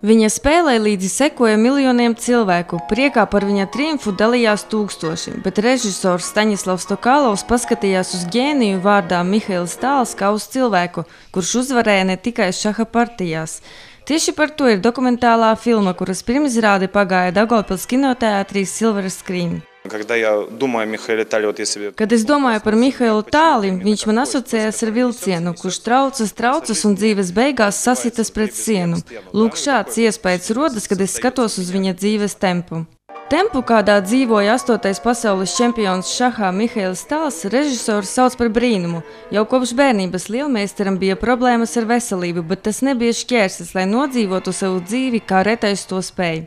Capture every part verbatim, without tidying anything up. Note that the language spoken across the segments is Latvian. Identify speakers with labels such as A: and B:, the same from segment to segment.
A: Viņa spēlē līdzi sekoja miljoniem cilvēku, priekā par viņa triumfu dalījās tūkstoši, bet režisors Staņislavs Tokalovs paskatījās uz ģēniju vārdā Mihails Tāls kā uz cilvēku, kurš uzvarēja ne tikai šaha partijās. Tieši par to ir dokumentālā filma, kuras pirmizrāde pagāja Daugavpils kinoteātrī Silver Screen. Kad es domāju par Mihailu Tāli, viņš man asociējas ar vilcienu, kurš traucas, traucas un dzīves beigās sasitas pret sienu. Lūk, šāds iespējas rodas, kad es skatos uz viņa dzīves tempu. Tempu, kādā dzīvoja astotais pasaules čempions šahā Mihails Tāls, režisors sauc par brīnumu. Jau kopš bērnības lielmeistaram bija problēmas ar veselību, bet tas nebija šķērsis, lai nodzīvotu savu dzīvi, kā retais to spēj.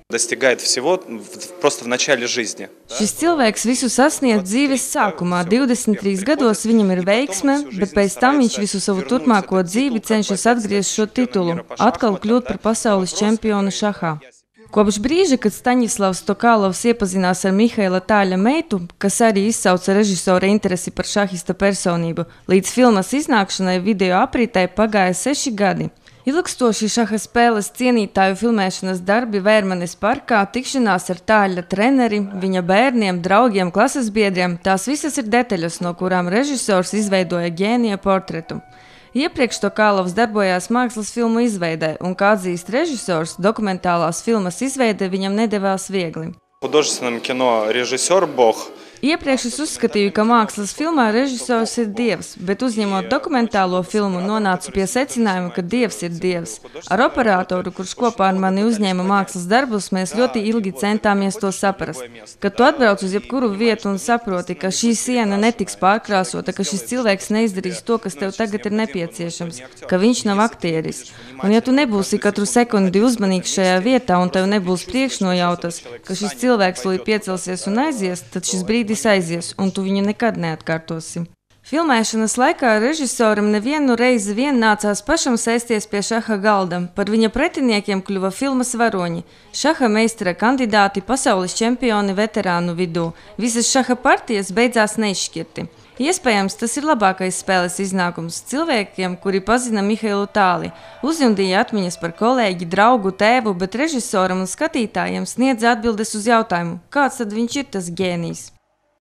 A: Šis cilvēks visu sasniedz dzīves sākumā. divdesmit trīs gados viņam ir veiksme, bet pēc tam viņš visu savu turpmāko dzīvi cenšas atgriezt šo titulu, atkal kļūt par pasaules čempionu šahā. Kopš brīža, kad Staņislavs Tokalovs iepazinās ar Mihaila Tāļa meitu, kas arī izsauca režisora interesi par šahista personību, līdz filmas iznākšanai video apritē pagāja seši gadi. Ilgstoši šaha spēles cienītāju filmēšanas darbi Vērmanes parkā, tikšanās ar Tāļa treneri, viņa bērniem, draugiem, klases biedriem, tās visas ir detaļas, no kurām režisors izveidoja ģēnija portretu. Iepriekš Tokalovs darbojās mākslas filmu izveidē, un, kā atzīst režisors, dokumentālās filmas izveide viņam nedevās viegli. Iepriekš es uzskatīju, ka mākslas filmā režisors ir dievs, bet uzņemot dokumentālo filmu nonācu pie secinājuma, ka dievs ir dievs. Ar operatoru, kurš kopā ar mani uzņēma mākslas darbus, mēs ļoti ilgi centāmies to saprast. Kad tu atbrauc uz jebkuru vietu un saproti, ka šī siena netiks pārkrāsota, ka šis cilvēks neizdarīs to, kas tev tagad ir nepieciešams, ka viņš nav aktieris. Un ja tu nebūsi katru sekundi uzmanīgs šajā vietā un tev nebūs priekšnojautas, ka šis cilvēks tūlīt piecelsies un aizies, tad šis brīdis aizies, un tu viņu nekad neatkārtosi. Filmēšanas laikā režisoram nevienu reizi vien nācās pašam sēsties pie šaha galda. Par viņa pretiniekiem kļuva filmas varoņi, šaha meistara kandidāti, pasaules čempioni veterānu vidū. Visas šaha partijas beidzās neizšķirti. Iespējams, tas ir labākais spēles iznākums cilvēkiem, kuri pazina Mihailu Tāli, uzjundīja atmiņas par kolēģi, draugu, tēvu, bet režisoram un skatītājiem sniedza atbildes uz jautājumu, kāds tad viņš ir tas ģēnijs.